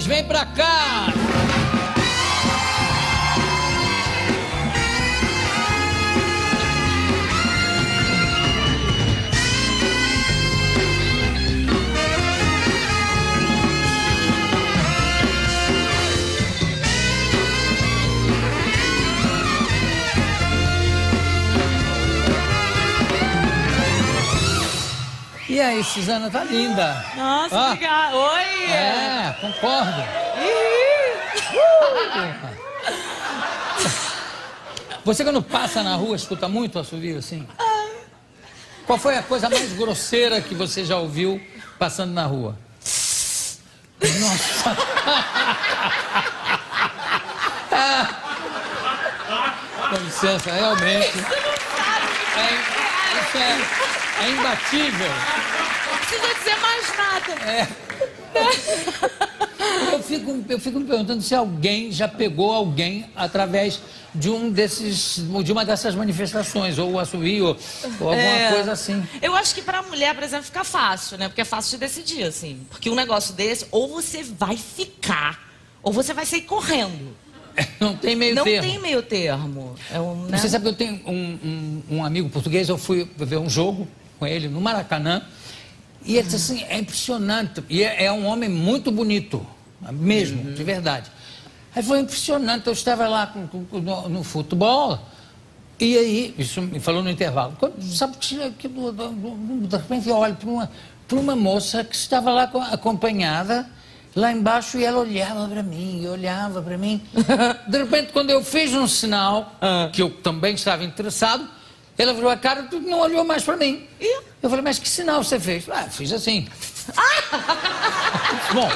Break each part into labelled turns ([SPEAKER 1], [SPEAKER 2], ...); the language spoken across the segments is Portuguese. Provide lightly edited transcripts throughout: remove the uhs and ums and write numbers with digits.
[SPEAKER 1] vem pra cá! E aí, Suzana, tá linda.
[SPEAKER 2] Nossa, obrigada. Oi!
[SPEAKER 1] É, concordo. Você quando passa na rua, escuta muito assovio assim? Qual foi a coisa mais grosseira que você já ouviu passando na rua? Nossa! Com licença, realmente. É imbatível.
[SPEAKER 2] Não precisa dizer mais nada.
[SPEAKER 1] Eu fico me perguntando se alguém já pegou alguém através de uma dessas manifestações, ou o assovio, ou alguma coisa assim.
[SPEAKER 2] Eu acho que pra mulher, por exemplo, fica fácil, né? Porque é fácil de decidir, assim. Porque um negócio desse, ou você vai ficar, ou você vai sair correndo.
[SPEAKER 1] Não tem meio termo.
[SPEAKER 2] Não tem meio termo. Né?
[SPEAKER 1] Você sabe que eu tenho um amigo português, eu fui ver um jogo com ele no Maracanã, e ele disse assim, é impressionante, e é um homem muito bonito, mesmo, de verdade. Aí foi impressionante, eu estava lá no futebol, e aí, isso me falou no intervalo, sabe que de repente eu olho para uma moça que estava lá acompanhada, lá embaixo, e ela olhava para mim, De repente, quando eu fiz um sinal, que eu também estava interessado, ela virou a cara e não olhou mais para mim. Eu falei, mas que sinal você fez? Fiz assim. Bom,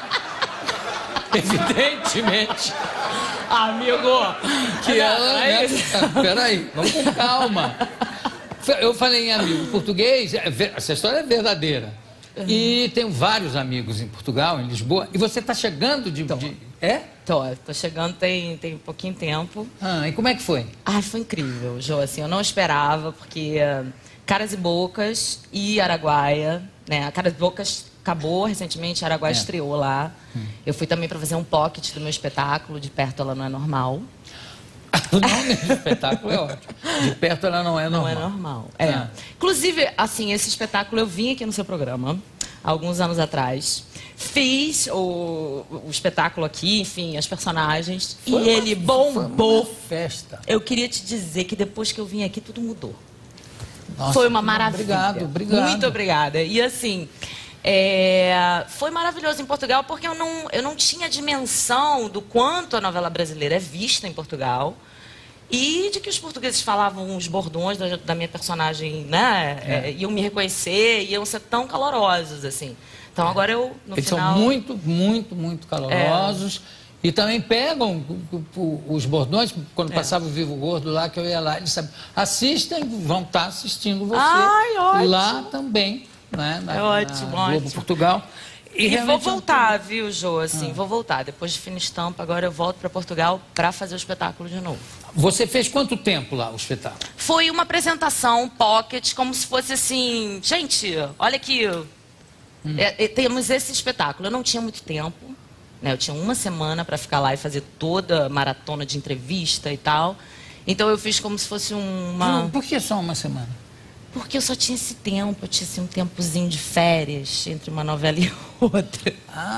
[SPEAKER 1] evidentemente,
[SPEAKER 2] amigo,
[SPEAKER 1] que ela... Peraí, vamos com calma. Eu falei em amigo português, essa história é verdadeira. E tenho vários amigos em Portugal, em Lisboa. E você está chegando
[SPEAKER 2] Tô chegando tem pouquinho tempo.
[SPEAKER 1] E como é que foi?
[SPEAKER 2] Foi incrível, Jô, assim, eu não esperava, porque Caras e Bocas e Araguaia, né? A Caras e Bocas acabou recentemente, Araguaia estreou lá. Eu fui também para fazer um pocket do meu espetáculo, De Perto Ela Não É Normal.
[SPEAKER 1] O nome do espetáculo é ótimo. De Perto Ela Não É Normal.
[SPEAKER 2] Não é normal. Inclusive, assim, esse espetáculo eu vim aqui no seu programa, há alguns anos atrás. Fiz o espetáculo aqui, enfim, as personagens. Ele bombou.
[SPEAKER 1] Foi uma festa.
[SPEAKER 2] Eu queria te dizer que depois que eu vim aqui, tudo mudou.
[SPEAKER 1] Nossa,
[SPEAKER 2] foi uma maravilha.
[SPEAKER 1] Obrigado.
[SPEAKER 2] Muito obrigada. E assim, foi maravilhoso em Portugal, porque eu não tinha dimensão do quanto a novela brasileira é vista em Portugal. E de que os portugueses falavam os bordões da minha personagem, né? Iam me reconhecer, iam ser tão calorosos, assim. Então agora no
[SPEAKER 1] Eles
[SPEAKER 2] final...
[SPEAKER 1] são muito, muito, muito calorosos. E também pegam os bordões, quando passava o Vivo Gordo lá, que eu ia lá, eles sabem, assistem, vão estar assistindo você.
[SPEAKER 2] Ótimo.
[SPEAKER 1] Lá também, né?
[SPEAKER 2] Ótimo.
[SPEAKER 1] Globo Portugal.
[SPEAKER 2] E vou voltar, viu, Jô? Assim, vou voltar. Depois de Fina Estampa, agora eu volto para Portugal para fazer o espetáculo de novo.
[SPEAKER 1] Você fez quanto tempo lá o espetáculo?
[SPEAKER 2] Foi uma apresentação pocket, como se fosse assim... Gente, olha aqui. Temos esse espetáculo. Eu não tinha muito tempo, né? Eu tinha uma semana para ficar lá e fazer toda a maratona de entrevista e tal. Então eu fiz como se fosse uma...
[SPEAKER 1] Por que só uma semana?
[SPEAKER 2] Porque eu só tinha esse tempo, eu tinha assim, um tempozinho de férias entre uma novela e outra.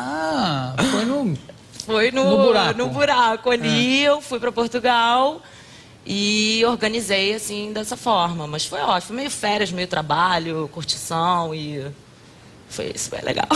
[SPEAKER 1] Foi no buraco.
[SPEAKER 2] No buraco ali, eu fui para Portugal e organizei assim dessa forma. Mas foi ótimo, foi meio férias, meio trabalho, curtição e foi isso, foi legal.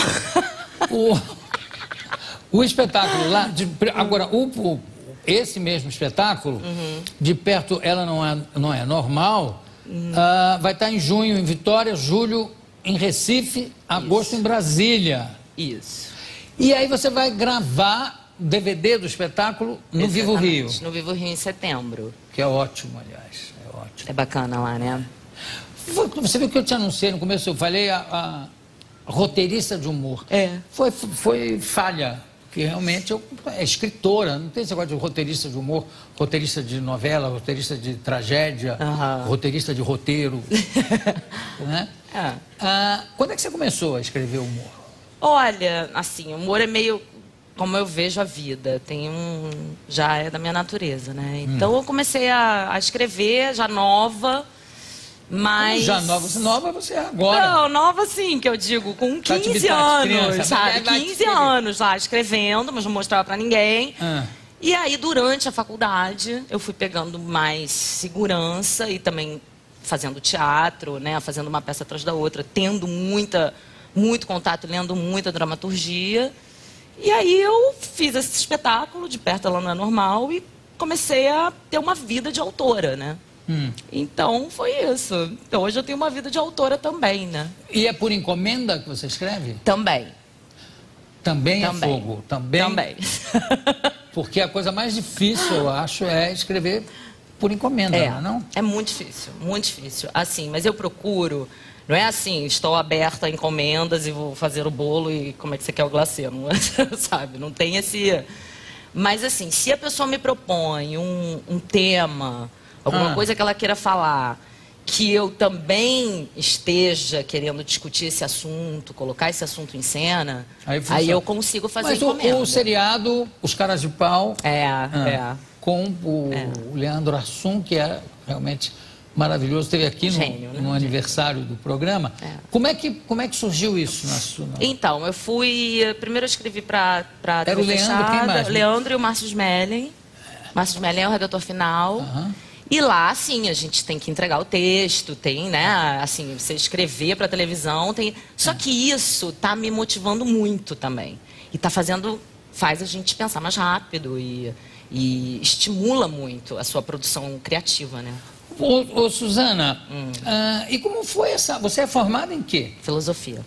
[SPEAKER 1] O espetáculo lá, agora esse mesmo espetáculo, De Perto Ela Não É Normal, vai estar em junho em Vitória, julho em Recife, agosto em Brasília.
[SPEAKER 2] Isso.
[SPEAKER 1] E aí você vai gravar o DVD do espetáculo no Vivo Rio.
[SPEAKER 2] No Vivo Rio em setembro.
[SPEAKER 1] Que é ótimo, aliás. É ótimo.
[SPEAKER 2] É bacana lá, né?
[SPEAKER 1] Você viu que eu te anunciei no começo, eu falei a roteirista de humor. Foi falha. Que realmente é escritora, não tem esse negócio de roteirista de humor, roteirista de novela, roteirista de tragédia, roteirista de roteiro. Né?
[SPEAKER 2] É.
[SPEAKER 1] Quando é que você começou a escrever humor?
[SPEAKER 2] Olha, assim, humor é meio como eu vejo a vida. Já é da minha natureza, né? Então eu comecei a escrever, já nova, mas...
[SPEAKER 1] Já nova você é agora.
[SPEAKER 2] Não, nova assim, que eu digo, com 15 anos,
[SPEAKER 1] criança,
[SPEAKER 2] sabe? 15 anos lá, escrevendo, mas não mostrava pra ninguém. E aí, durante a faculdade, eu fui pegando mais segurança e também fazendo teatro, né? Fazendo uma peça atrás da outra, tendo muito contato, lendo muita dramaturgia. E aí eu fiz esse espetáculo, De Perto Ela Não É Normal, e comecei a ter uma vida de autora, né? Então, foi isso. Então, hoje eu tenho uma vida de autora também, né?
[SPEAKER 1] E é por encomenda que você escreve?
[SPEAKER 2] Também.
[SPEAKER 1] Também é fogo?
[SPEAKER 2] Também.
[SPEAKER 1] Porque a coisa mais difícil, eu acho, é escrever por encomenda, não?
[SPEAKER 2] É muito difícil, muito difícil. Assim, mas eu procuro... Não é assim, estou aberta a encomendas e vou fazer o bolo e como é que você quer o glacê, não é, sabe? Não tem esse... Mas assim, se a pessoa me propõe um tema, alguma coisa que ela queira falar, que eu também esteja querendo discutir esse assunto, colocar esse assunto em cena, aí eu consigo fazer encomenda.
[SPEAKER 1] Mas o seriado, Os Caras de Pau, com o Leandro Hassum, que é realmente... maravilhoso, esteve aqui no aniversário do programa. Como é que surgiu isso na sua...
[SPEAKER 2] Então, eu fui... Primeiro eu escrevi para
[SPEAKER 1] Era o Leandro, quem mais?
[SPEAKER 2] Leandro e o Márcio Smelling. Márcio Smelling é o redator final. E lá, assim, a gente tem que entregar o texto, tem, né? Assim, você escrever para televisão, tem... Só que isso tá me motivando muito também. E faz a gente pensar mais rápido e estimula muito a sua produção criativa, né?
[SPEAKER 1] Ô Suzana, e como foi essa... Você é formada em quê?
[SPEAKER 2] Filosofia.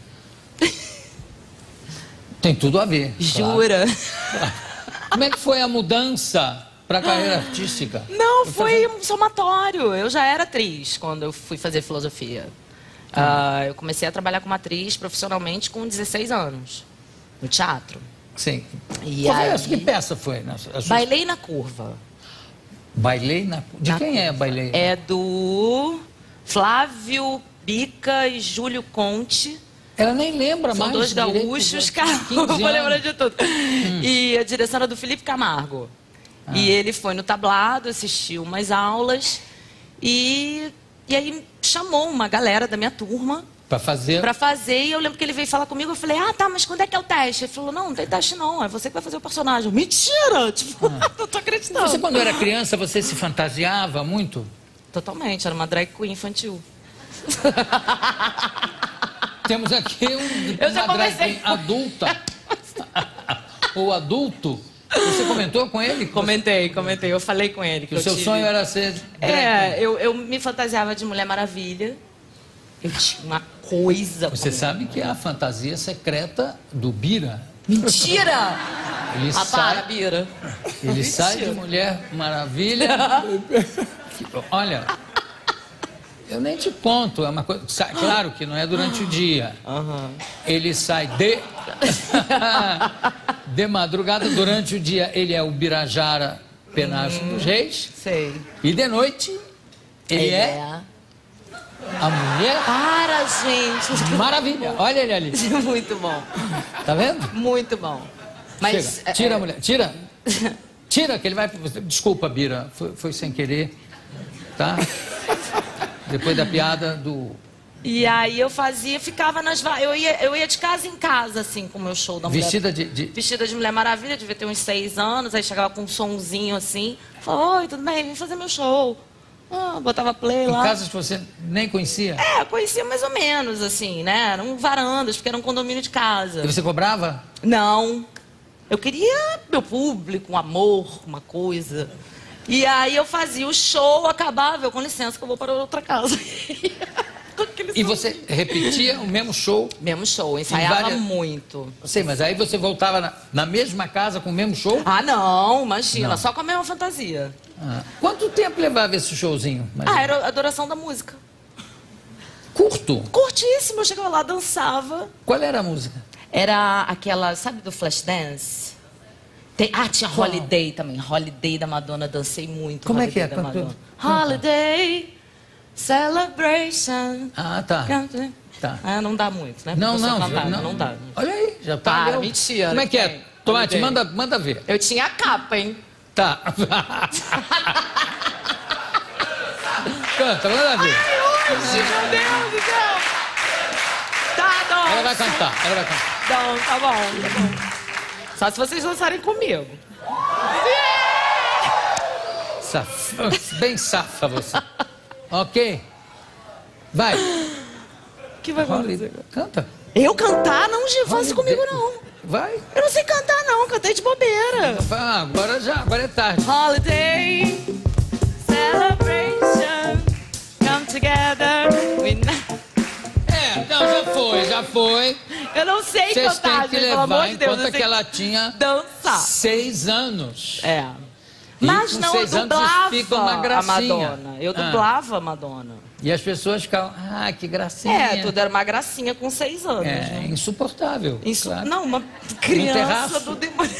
[SPEAKER 1] Tem tudo a ver.
[SPEAKER 2] Jura?
[SPEAKER 1] Claro. Como é que foi a mudança para a carreira artística?
[SPEAKER 2] Não, foi um somatório. Eu já era atriz quando eu fui fazer filosofia. Eu comecei a trabalhar como atriz profissionalmente com 16 anos, no teatro.
[SPEAKER 1] Sim.
[SPEAKER 2] Que
[SPEAKER 1] peça foi?
[SPEAKER 2] Bailei na Curva.
[SPEAKER 1] Bailei na... De quem é Bailei?
[SPEAKER 2] É do Flávio Bica e Júlio Conte.
[SPEAKER 1] Ela nem lembra mais.
[SPEAKER 2] São dois gaúchos, cara. Eu vou lembrar de tudo. E a direção era do Felipe Camargo. E ele foi no tablado, assistiu umas aulas e aí chamou uma galera da minha turma
[SPEAKER 1] Pra fazer?
[SPEAKER 2] Pra fazer, e eu lembro que ele veio falar comigo, eu falei, tá, mas quando é que é o teste? Ele falou, não tem teste não, é você que vai fazer o personagem. Mentira! Tipo, não tô acreditando.
[SPEAKER 1] Você, quando era criança, você se fantasiava muito?
[SPEAKER 2] Totalmente, era uma drag queen infantil.
[SPEAKER 1] Temos aqui uma drag queen adulta. Ou adulto. Você comentou com ele?
[SPEAKER 2] Comentei. Eu falei com ele.
[SPEAKER 1] Que o seu sonho era ser drag queen.
[SPEAKER 2] Eu me fantasiava de Mulher Maravilha. Eu tinha uma coisa...
[SPEAKER 1] Você sabe que é a fantasia secreta do Bira.
[SPEAKER 2] Mentira!
[SPEAKER 1] Ele
[SPEAKER 2] para, Bira.
[SPEAKER 1] Ele sai de Mulher Maravilha. Olha, eu nem te conto. É uma coisa... Claro que não é durante o dia. Ele sai de madrugada. Durante o dia, ele é o Birajara Penágio dos Reis.
[SPEAKER 2] Sei.
[SPEAKER 1] E de noite, ele é... A Mulher...
[SPEAKER 2] Para, gente!
[SPEAKER 1] Maravilha! Olha ele ali.
[SPEAKER 2] Muito bom.
[SPEAKER 1] Tá vendo?
[SPEAKER 2] Muito bom. Mas...
[SPEAKER 1] Chega. Tira a mulher. Tira. Tira, que ele vai... Desculpa, Bira. Foi sem querer. Tá? Depois da piada do...
[SPEAKER 2] E aí eu ficava nas... Eu ia de casa em casa, assim, com o meu show da Mulher... Vestida de Mulher Maravilha, devia ter uns 6 anos. Aí chegava com um sonzinho assim. Falava, oi, tudo bem? Vem fazer meu show. Botava play lá.
[SPEAKER 1] Em casas que você nem conhecia?
[SPEAKER 2] Conhecia mais ou menos, assim, né? Eram varandas, porque era um condomínio de casa.
[SPEAKER 1] E você cobrava?
[SPEAKER 2] Não. Eu queria meu público, um amor, uma coisa. E aí eu fazia o show, acabava, eu com licença que eu vou para outra casa.
[SPEAKER 1] E você repetia o mesmo show?
[SPEAKER 2] Mesmo show, ensaiava muito.
[SPEAKER 1] Sei, mas aí você voltava na mesma casa com o mesmo show?
[SPEAKER 2] Não, imagina, só com a mesma fantasia.
[SPEAKER 1] Quanto tempo levava esse showzinho?
[SPEAKER 2] Era a adoração da música.
[SPEAKER 1] Curto?
[SPEAKER 2] Curtíssimo, eu chegava lá, dançava.
[SPEAKER 1] Qual era a música?
[SPEAKER 2] Era aquela, sabe do Flashdance? Tinha Holiday também. Holiday da Madonna, dancei muito.
[SPEAKER 1] Como é que é?
[SPEAKER 2] Holiday, Celebration.
[SPEAKER 1] Tá.
[SPEAKER 2] Não dá muito, né?
[SPEAKER 1] Não
[SPEAKER 2] dá.
[SPEAKER 1] Olha aí, já tá.
[SPEAKER 2] Mentira.
[SPEAKER 1] Como é que é? Tomate, manda ver.
[SPEAKER 2] Eu tinha a capa, hein?
[SPEAKER 1] Tá. Canta, manda ver.
[SPEAKER 2] Ai, hoje, meu Deus do céu. Tá, não.
[SPEAKER 1] Ela vai cantar.
[SPEAKER 2] Não, tá bom. Só se vocês dançarem comigo.
[SPEAKER 1] Bem safa você. Ok? Vai.
[SPEAKER 2] O que vai acontecer?
[SPEAKER 1] Canta.
[SPEAKER 2] Eu cantar? Não, Gi, faz isso comigo, não.
[SPEAKER 1] Vai.
[SPEAKER 2] Eu não sei cantar, não. Cantei de bobeira.
[SPEAKER 1] Agora é tarde.
[SPEAKER 2] Holiday, celebration, come together.
[SPEAKER 1] Já foi.
[SPEAKER 2] Eu não sei
[SPEAKER 1] Vocês
[SPEAKER 2] cantar,
[SPEAKER 1] têm que
[SPEAKER 2] gente, pelo amor
[SPEAKER 1] levar
[SPEAKER 2] de
[SPEAKER 1] em
[SPEAKER 2] Deus.
[SPEAKER 1] conta que ela tinha
[SPEAKER 2] dançar.
[SPEAKER 1] 6 anos.
[SPEAKER 2] É.
[SPEAKER 1] E
[SPEAKER 2] Mas
[SPEAKER 1] com
[SPEAKER 2] não, eu
[SPEAKER 1] 6 anos
[SPEAKER 2] dublava
[SPEAKER 1] fica uma
[SPEAKER 2] a
[SPEAKER 1] gracinha.
[SPEAKER 2] Madonna. Eu dublava a Madonna.
[SPEAKER 1] E as pessoas ficavam, que gracinha.
[SPEAKER 2] É, tudo era uma gracinha com 6 anos.
[SPEAKER 1] É, insuportável. Claro.
[SPEAKER 2] Não, uma criança do demônio.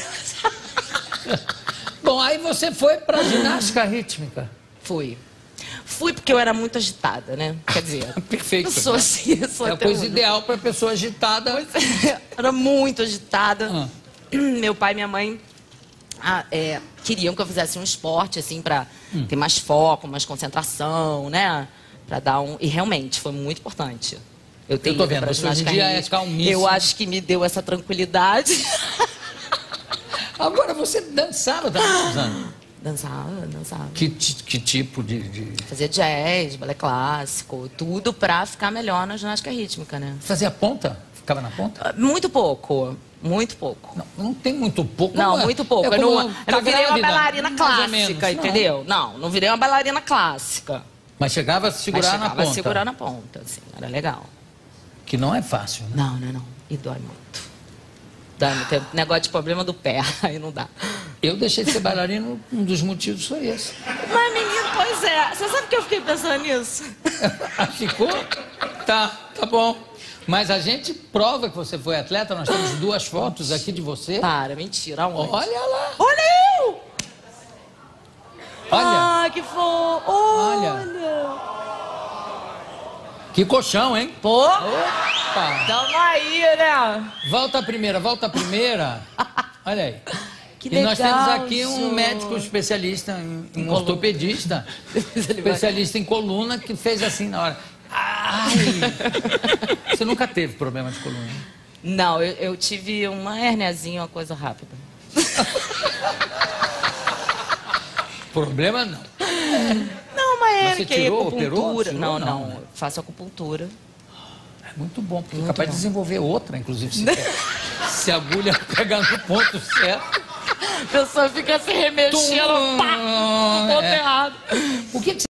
[SPEAKER 1] Bom, aí você foi pra ginástica rítmica.
[SPEAKER 2] Fui porque eu era muito agitada, né? Quer dizer,
[SPEAKER 1] Perfeito.
[SPEAKER 2] eu sou assim, eu sou
[SPEAKER 1] É a
[SPEAKER 2] até
[SPEAKER 1] coisa
[SPEAKER 2] hoje.
[SPEAKER 1] ideal pra pessoa agitada.
[SPEAKER 2] Era muito agitada. Meu pai e minha mãe queriam que eu fizesse um esporte, assim, pra ter mais foco, mais concentração, né? Pra dar um... E realmente, foi muito importante. Eu tô
[SPEAKER 1] vendo, você hoje em dia é calmíssima.
[SPEAKER 2] Eu acho que me deu essa tranquilidade.
[SPEAKER 1] Agora, você dançava também, Suzana?
[SPEAKER 2] Dançava.
[SPEAKER 1] Que tipo de...
[SPEAKER 2] Fazia jazz, balé clássico, tudo pra ficar melhor na ginástica rítmica, né?
[SPEAKER 1] Fazia ponta? Ficava na ponta?
[SPEAKER 2] Muito pouco. Muito pouco.
[SPEAKER 1] Não tem muito pouco.
[SPEAKER 2] Não, muito pouco. Eu não virei uma bailarina
[SPEAKER 1] mais ou
[SPEAKER 2] clássica,
[SPEAKER 1] menos,
[SPEAKER 2] entendeu? Não virei uma bailarina clássica.
[SPEAKER 1] Mas chegava a segurar na ponta.
[SPEAKER 2] Segurar na ponta, assim, era legal.
[SPEAKER 1] Que não é fácil, né?
[SPEAKER 2] Não. E dói muito. Tem negócio de problema do pé, aí não dá.
[SPEAKER 1] Eu deixei de ser bailarino, um dos motivos foi esse.
[SPEAKER 2] Mas, menino, pois é. Você sabe que eu fiquei pensando nisso?
[SPEAKER 1] Ficou? Tá bom. Mas a gente prova que você foi atleta, nós temos 2 fotos aqui de você.
[SPEAKER 2] Para, mentira, aonde?
[SPEAKER 1] Olha lá.
[SPEAKER 2] Olha eu!
[SPEAKER 1] Olha.
[SPEAKER 2] Que fofo! Olha!
[SPEAKER 1] Que colchão, hein?
[SPEAKER 2] Pô!
[SPEAKER 1] Opa!
[SPEAKER 2] Tamo aí, né?
[SPEAKER 1] Volta a primeira. Olha aí.
[SPEAKER 2] Que
[SPEAKER 1] legal, nós temos aqui um
[SPEAKER 2] senhor.
[SPEAKER 1] Médico especialista, um ortopedista, especialista em coluna, que fez assim na hora. Ai! Você nunca teve problema de coluna?
[SPEAKER 2] Não, eu tive uma herniazinha, uma coisa rápida.
[SPEAKER 1] Problema não.
[SPEAKER 2] Não, uma hernia,
[SPEAKER 1] você tirou, operou?
[SPEAKER 2] Não,
[SPEAKER 1] né?
[SPEAKER 2] faço acupuntura.
[SPEAKER 1] É muito bom, porque é capaz de desenvolver outra, inclusive, se a agulha pegar no ponto certo.
[SPEAKER 2] A pessoa fica se remexendo, pá, no ponto errado.
[SPEAKER 1] O que